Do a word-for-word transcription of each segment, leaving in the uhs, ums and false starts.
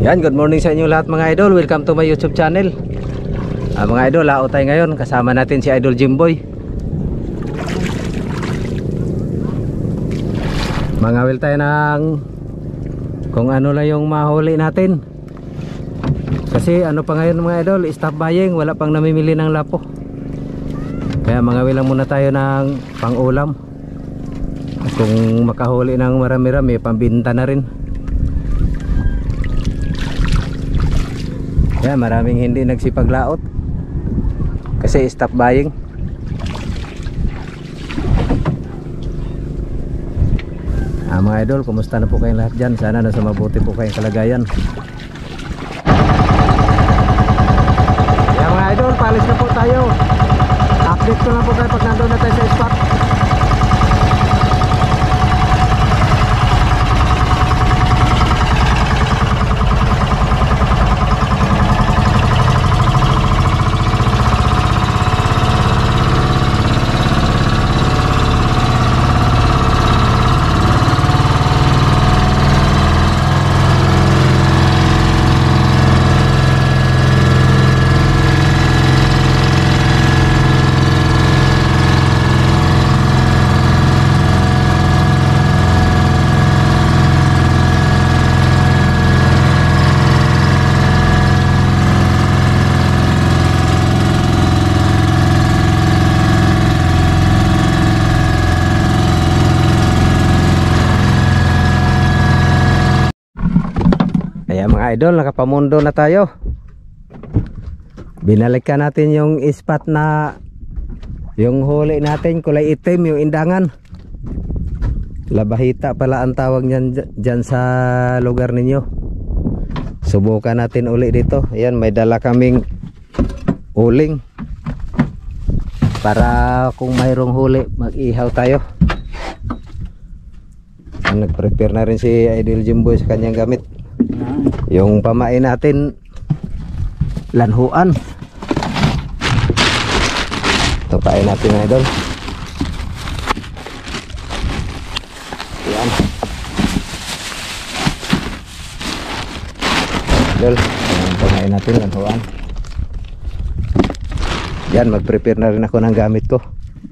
Yan, good morning sa inyo lahat mga idol. Welcome to my YouTube channel. Ah, mga idol, lao tayo ngayon. Kasama natin si Idol Jimboy. Mangawil tayo ng kung ano lang yung mahuli natin. Kasi ano pa ngayon mga idol, stop buying, wala pang namimili ng lapo. Kaya mangawil lang muna tayo ng pang-ulam. Kung makahuli ng marami-rami, pambinta na rin. Kaya maraming hindi nagsipaglaot kasi stop buying. Ah, mga idol, kumusta na po kayong lahat dyan? Sana nasa mabuti po kayong kalagayan. Kaya mga idol, palis na po tayo. Update ko lang po kayo pag nandun na tayo sa spot. Mga idol, nakapamundo na tayo. Binalikan natin yung spot na yung huli natin, kulay itim, yung indangan. Labahita pala ang tawag niyan dyan sa lugar ninyo. Subukan natin uli dito. Ayan, may dala kaming uling para kung mayroong huli mag-ihaw tayo. Nag-prepare na rin si Idol Jimboy sa kanyang gamit. Yung pamain natin lanhuan. Ito pain natin mga idol. Yan idol, yung pamain natin lanhuan. Yan, mag prepare na rin ako ng gamit ko.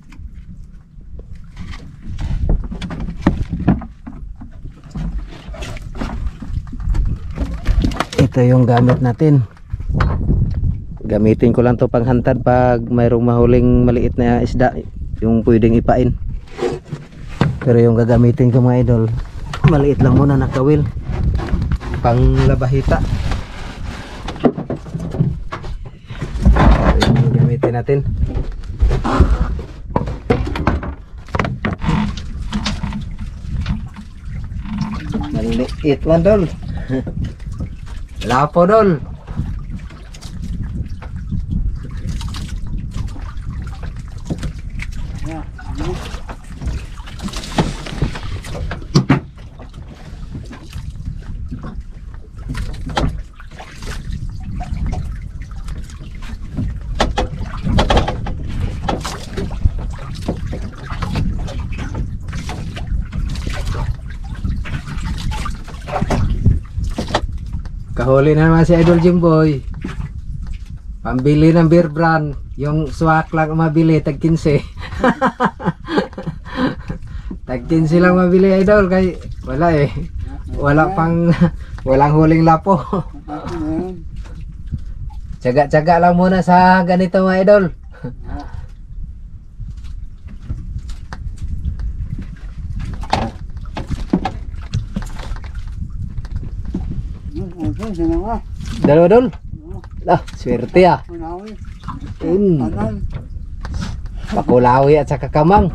Ito yung gamit natin. Gamitin ko lang to panghantad pag mayroong mahuling maliit na isda, yung pwedeng ipain. Pero yung gagamitin ko mga idol, maliit lang muna na kawil, pang labahita. Ito yung gamitin natin. Maliit man dol. Lapo dol. Kahuli na naman si Idol Jimboy. Pambili ng beer brand. Yung swak lang mabili, tag kinse. Tag kinse lang mabili idol. Kay wala eh. Wala pang, walang huling lapo. Tsaga-tsaga lang muna sa ganito mga idol. Dalo dol. Lah, swerte ah. Hmm. Pakulawi at saka kamang.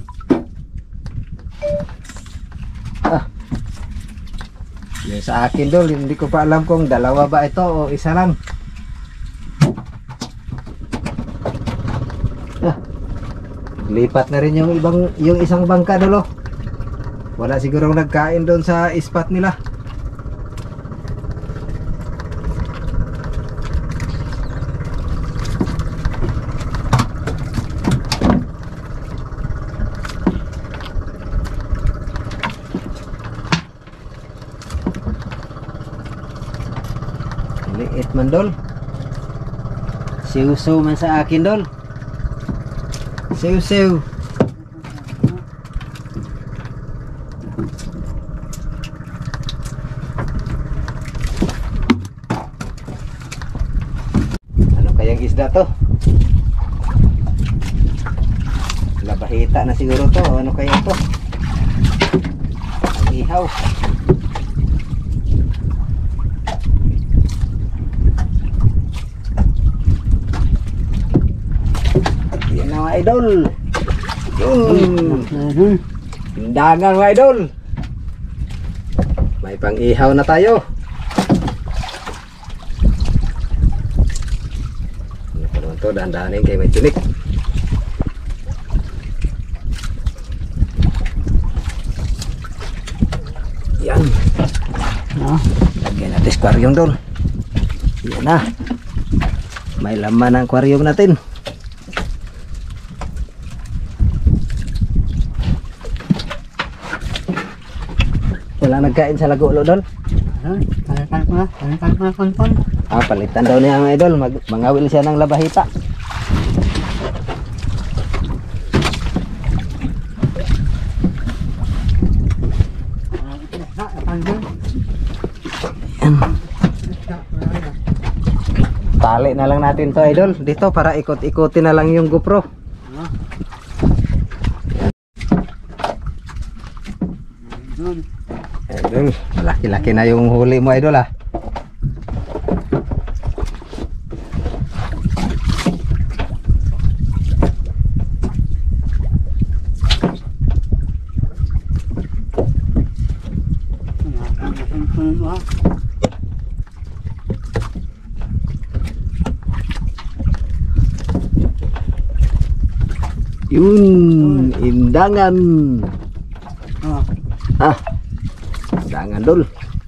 Ah. Yung sa akin dol, hindi ko pa alam kung dalawa ba ito o isa lang. Ah. Lipat na rin yung ibang, yung isang bangka dolo. Wala sigurong nagkain doon sa spot nila. Liit man dol. Siw-siw man sa akin dol. Siw-siw. Ano kayang isda to? Labahita na siguro to. Ano kaya to? Ang ihaw. Yan na mga idol. Yun. Tindagan mga idol. May pang ihaw na tayo. Ano pa naman to? Dahan-dahanin kay may tunik. Yan. No, lagyan natin sa aquarium doon. Yan na. May laman ang aquarium natin. Wala nagkain sa lago-lo doon. Ah, palitan daw niya mga idol. Mag mangawil siya ng labahita. Yan. Tali na lang natin to idol dito para ikot-ikotin na lang yung GoPro. Idol, malaki-laki na yung huli mo idol ah. Yun, indangan. Ah, indangan dol.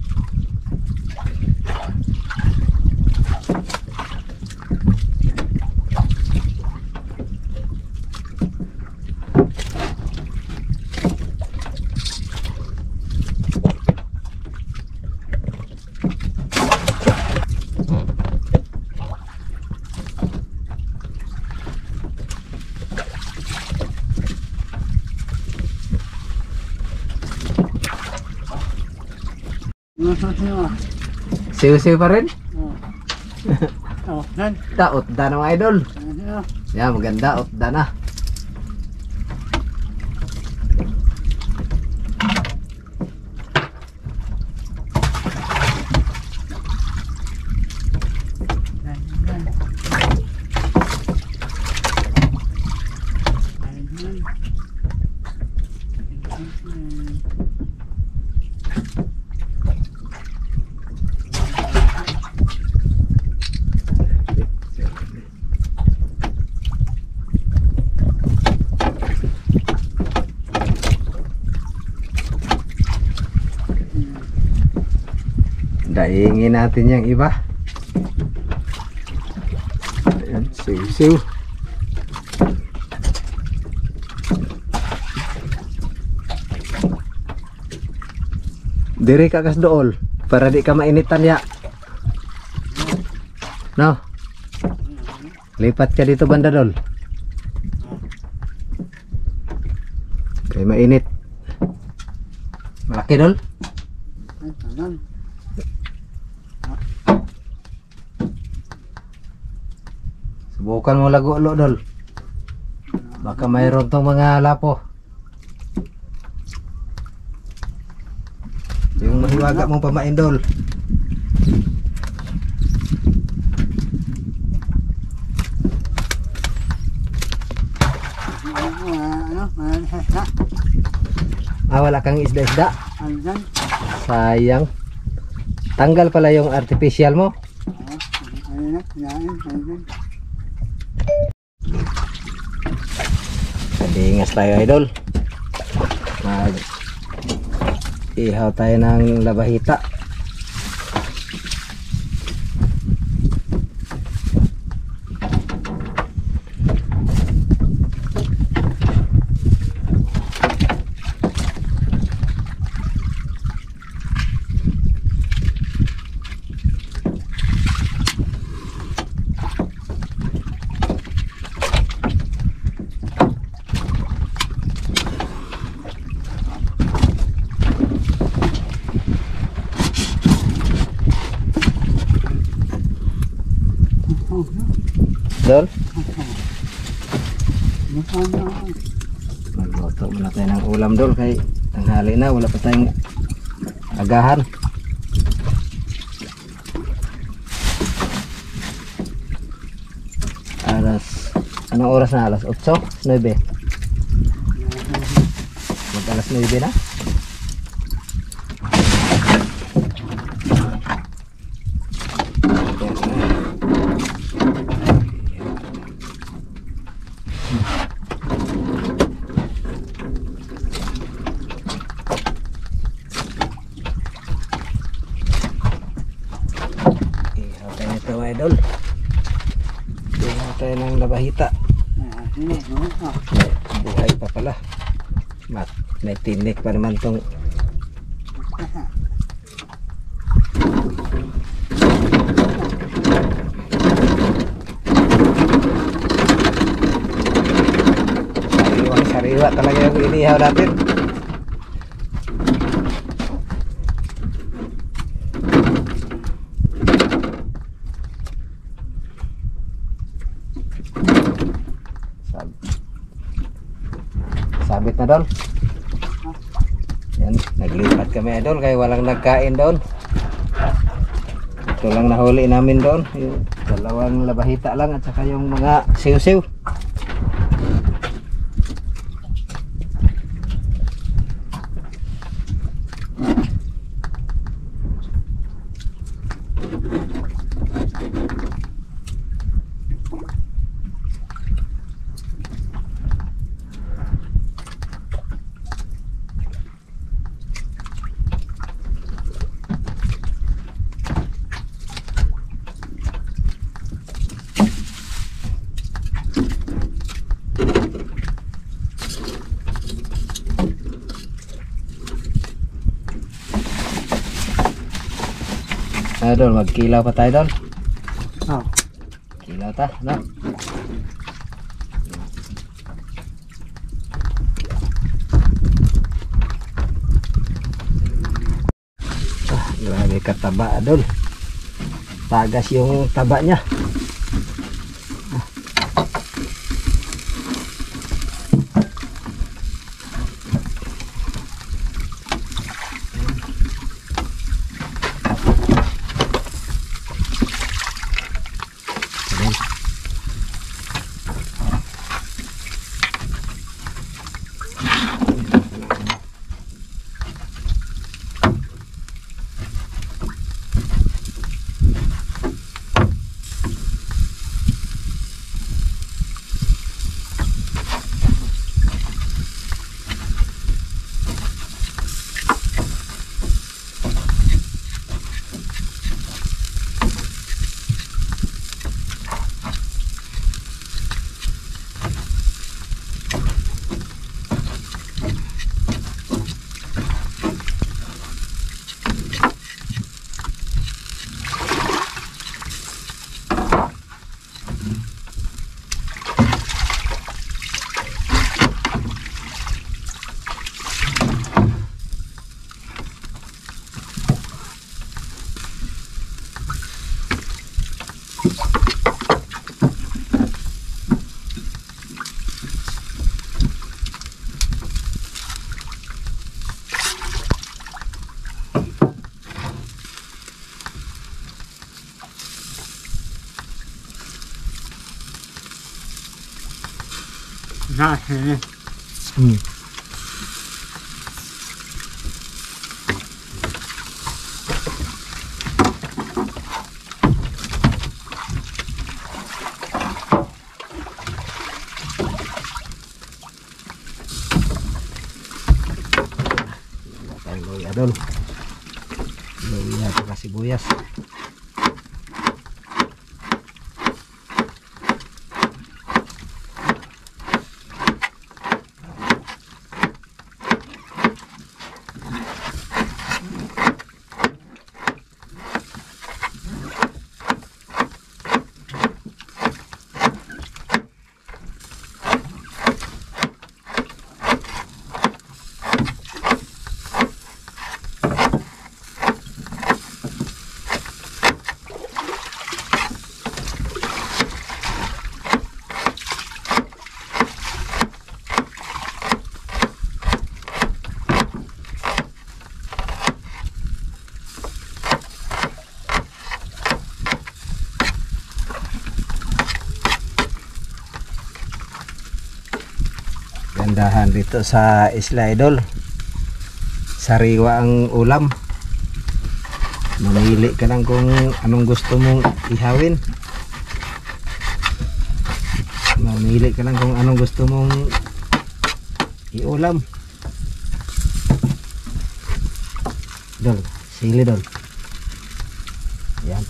Siw-siw pa rin? Oh, dan. Daot da na mga idol. Yan, maganda, ot da na. Daingin natin yung iba. Ayan, siw-siw. Diri ka kas dool para di ka mainitan ya. No. Lipat ka dito banda dol. Kaya mainit. Malaki dol. Subukan mo lago-lo dol. Baka mayroon tong mga lapo. Yung mahiwaga mong pamain dol. Ah, wala kang isda-isda. Sayang. Tanggal pala yung artificial mo. Kadingas tayo idol. Mag ihaw tayo ng labahita. Dol? Ano? Magluto muna tayo ng ulam Dol kay tanghali na, wala pa tayong agahan. Alas, anong oras na? Alas otso? nine? Mag alas nine na? Idol, tingnan tayo ng labahita. Buhay pa pala. Mat, may tinik pa naman tong sariwang sariwa talaga yung inihaw natin. Sabit na Dol. Yan, naglipat kami Idol kaya walang nagkain doon. Ito lang nahuli namin doon, yung dalawang labahita lang at saka yung mga siw-siw. Idol, magkilaw pa tayo Dol. Oh. Kilaw ta, no? Ah, grabe kataba Dol. Tagas yung taba niya. Nah, ini. Hmm. Luya Dol. Luya at sibuyas. tindahan dito sa Isla Idol. Sariwa ang ulam. Mamili ka lang kung anong gusto mong ihawin. Mamili ka lang kung anong gusto mong iulam. Dol, sili dol. Yan.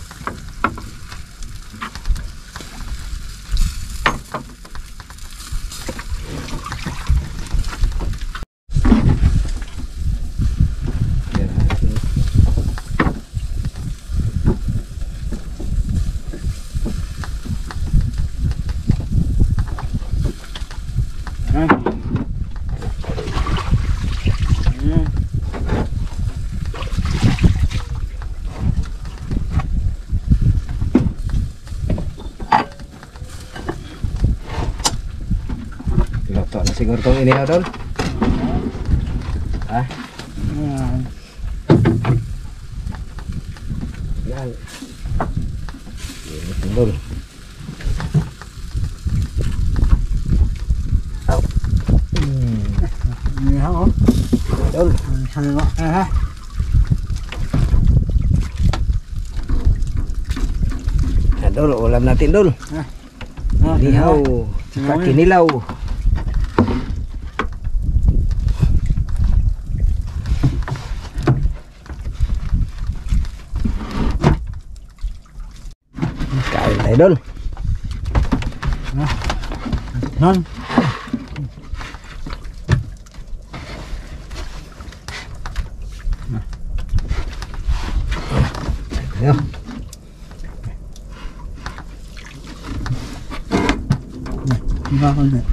Luto na siguro itong inihaw doon. Ha? Yan. Yan. Yan doon. Ini ha oh. Doon. Sana ba? Eh ha. Yan doon, ulam natin doon. Ah. Inihaw. Saka kinilaw. Kain tayo doon. Non. Ayan. Iba ko na.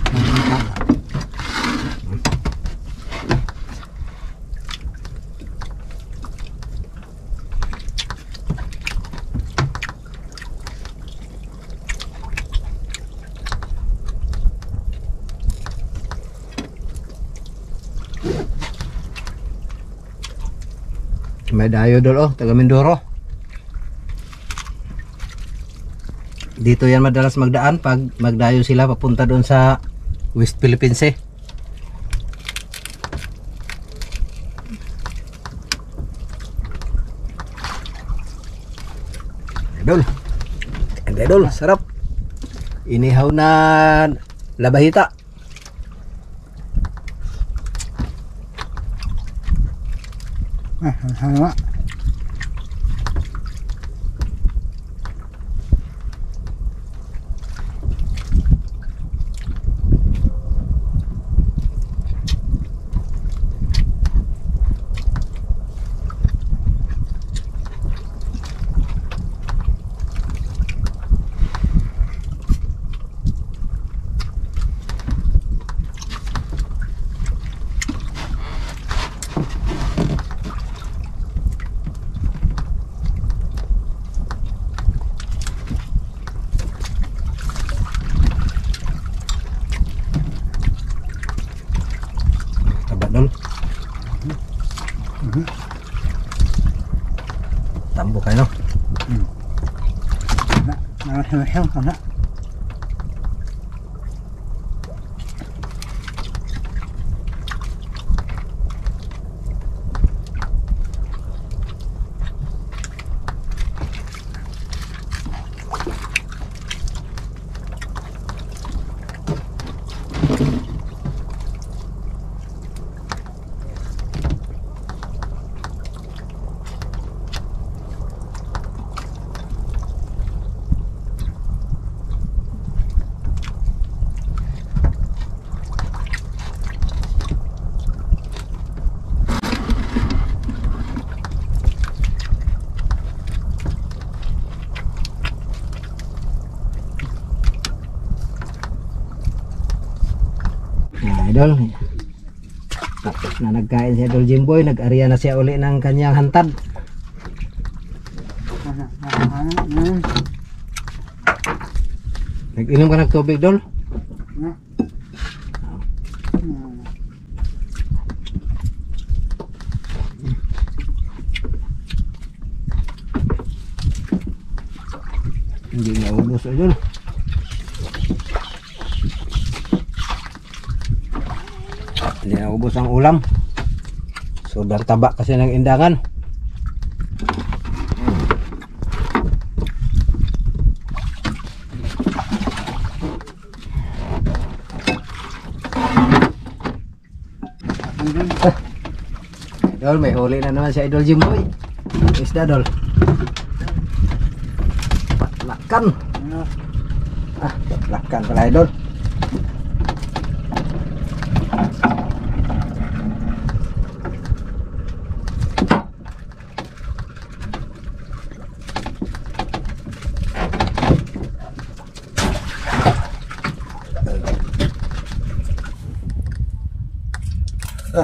May dayo doon oh, taga Mindoro. Dito yan madalas magdaan pag magdayo sila papunta doon sa West Philippines eh. Idol. Idol, sarap. Inihaw na labahita. Ah, sana ba? Dol. Mm-hmm. Tambo kayo no? Hmm. Na, nakasamasyang ka na. Idol, tapos na nagkain si Idol Jimboy, nag-arya na siya uli ng kanyang hantad. Nag-inom ka ng tubig, Dol? Hindi na ubos, Idol. naubos ang ulam. Sobrang taba kasi ng indangan. Idol, may huli na naman si Idol Jimboy. Isda, Dol. Patlakan. Ah, patlakan pala, Idol. Ah.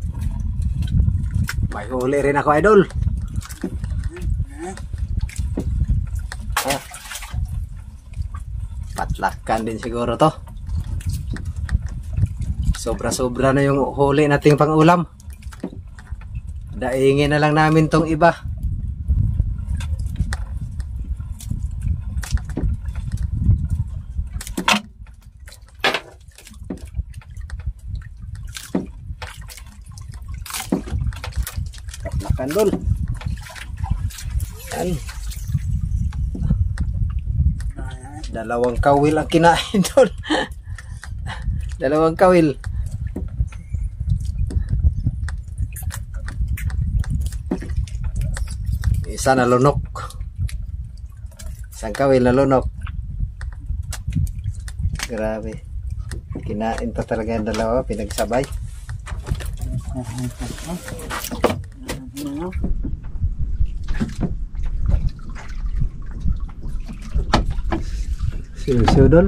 May huli rin ako, Idol. Ah. Patlakan din siguro to. Sobra-sobra na yung huli nating pang ulam. Daingin na lang namin tong iba. Patlakan, Dol. Yan. Dalawang kawil ang kinain, Dol. Dalawang kawil. Isa na lunok. Isang kawil na lunok. Grabe. Kinain pa talaga yung dalawa, pinagsabay. Siyo-siyo, Dol.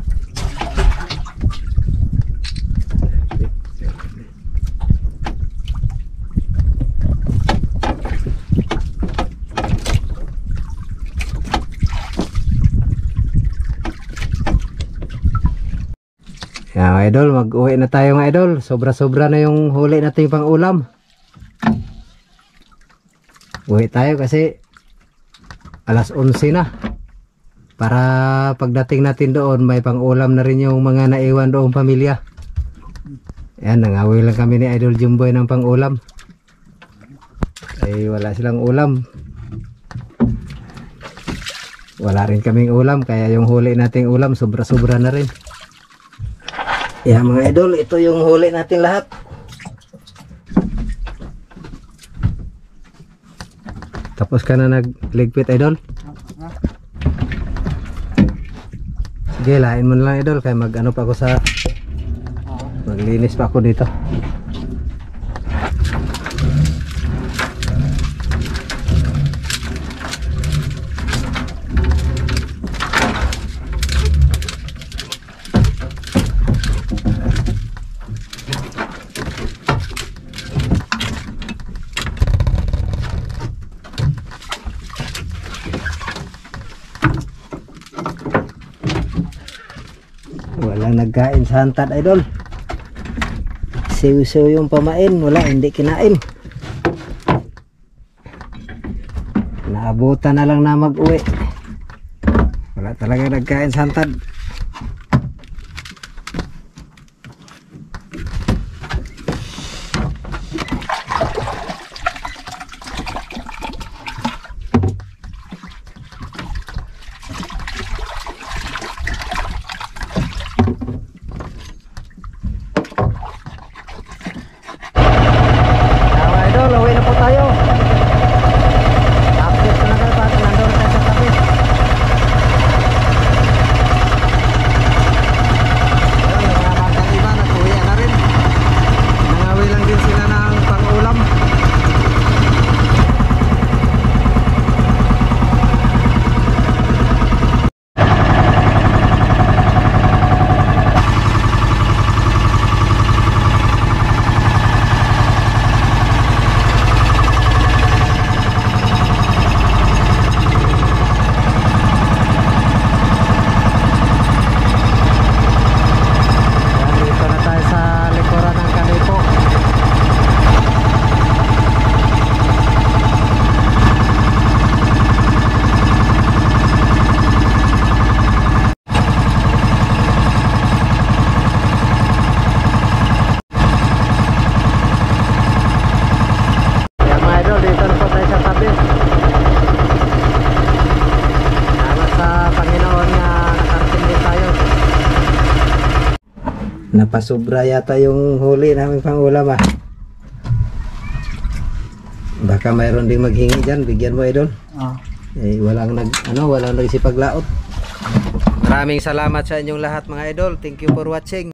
Yan, Idol, mag-uwi na tayo mga Idol. Sobra-sobra na yung huli natin pang ulam. Uwi tayo kasi alas onse na. Para pagdating natin doon, may pang ulam na rin yung mga naiwan doong pamilya. Yan, nangawi lang kami ni Idol Jimboy ng pang ulam. Ay wala silang ulam. Wala rin kaming ulam, kaya yung huli nating ulam sobra-sobra na rin. Yan mga Idol, ito yung huli natin lahat. Tapos ka na nagligpit, Idol? Sige, lain mo na lang, Idol, kaya mag ano pa ako sa maglinis pa ako dito. Walang nagkain sa hantad, Idol. Siw-siw yung pamain, wala, hindi kinain. Naabutan na lang na mag-uwi. Wala talaga nagkain sa hantad. Napasubra yata yung huli namin pang ulam ah. Baka mayroon ding maghingi dyan, bigyan mo idol. Ah. Eh, walang nag ano, walang nagsipaglaot. Maraming salamat sa inyong lahat mga idol. Thank you for watching.